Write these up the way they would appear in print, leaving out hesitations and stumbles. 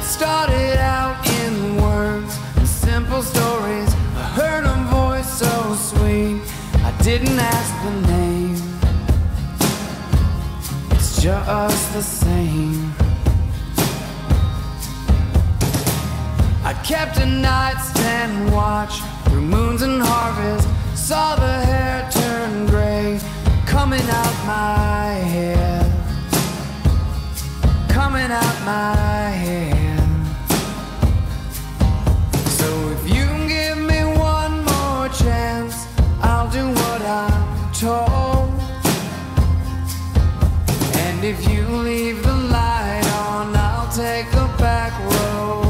started out in words and simple stories. I heard a voice so sweet, I didn't ask the name. It's just the same. I kept a nightstand watch through moons and harvests, saw the hair turn gray coming out my head, coming out my head. So if you can give me one more chance, I'll do what I'm told. And if you leave the light on, I'll take the back road.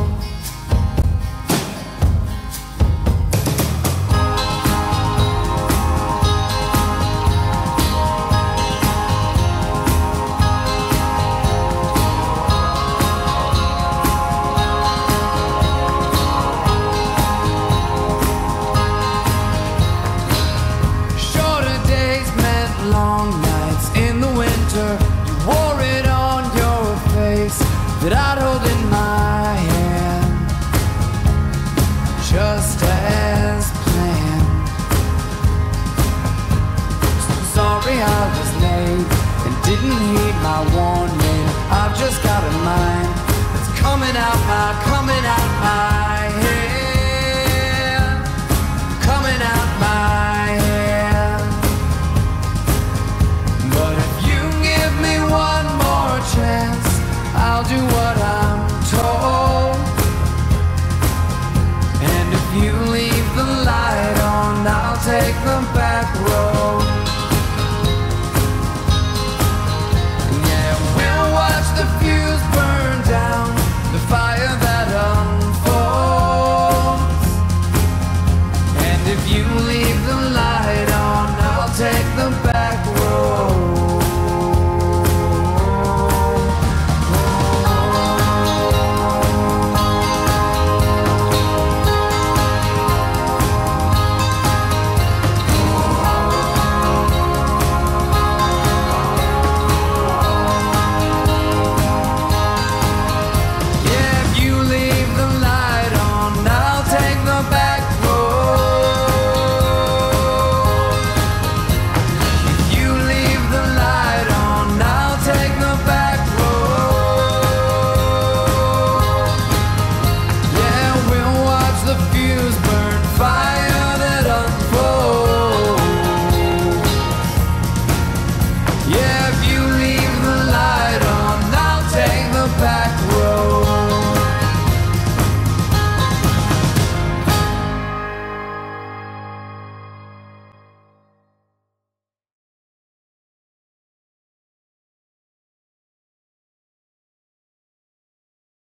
Long nights in the winter, you wore it on your face, that I'd hold in my hand, just as planned. So sorry I was late and didn't heed my warning. I've just got a mind that's coming out my